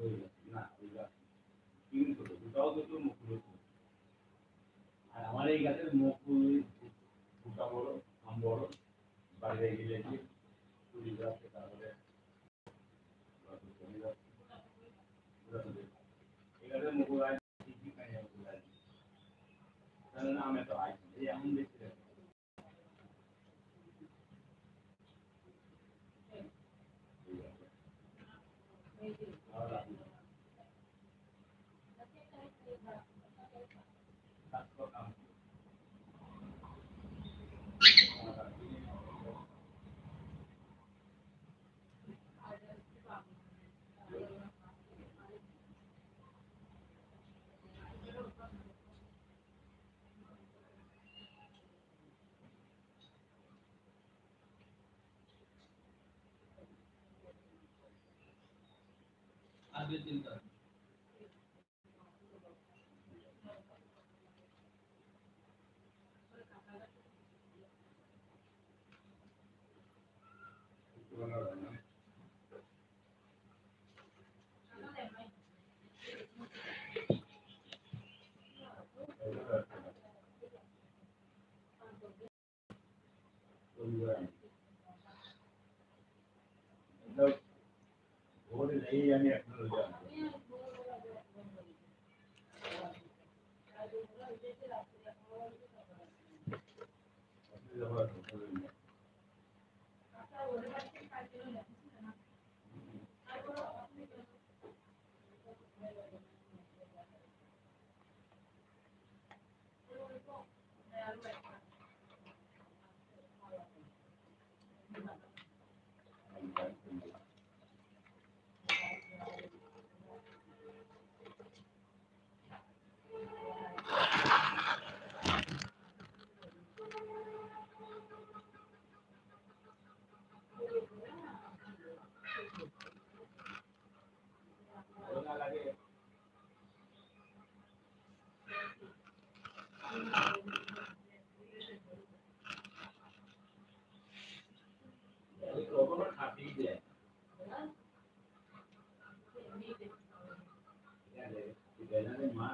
আর আমার এই গাছের মুকুল ফুটা বড় আম বড় বাইরে গেলে কি কুড়ি গাছ তারপরে এই গাছের মুকুল আয় ঠিকই খাই মুকুল আয় তাহলে নামে তো আয় এই এমন দেখতে আগে চিন্তা ভোরে এই আমি এখন কখনো খাটি দেয় মা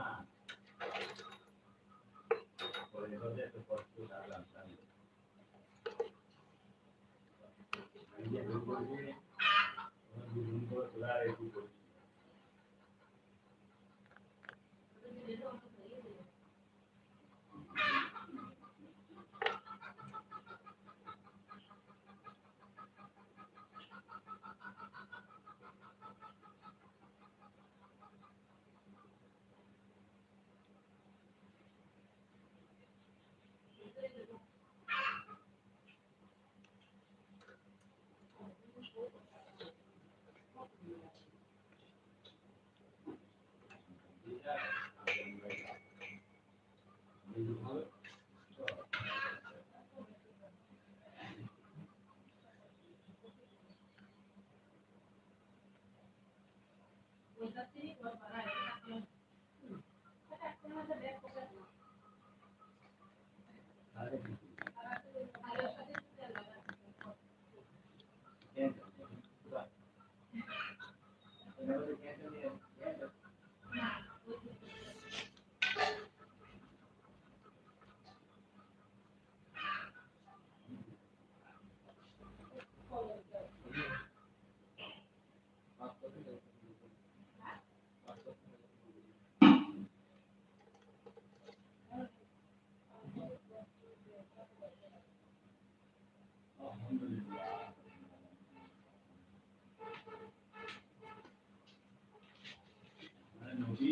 নদী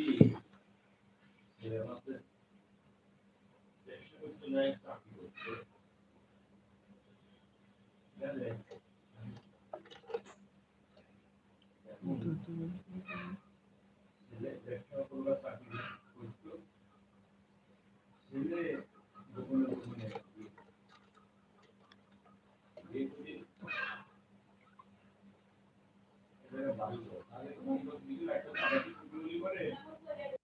চাকরি করছে ব্যবসা করবার চাকরি করতো ছেলে গোপনে গোপনে বিয়ে করে বাড়ি তাহলে কিছু একটা সামাজিক করে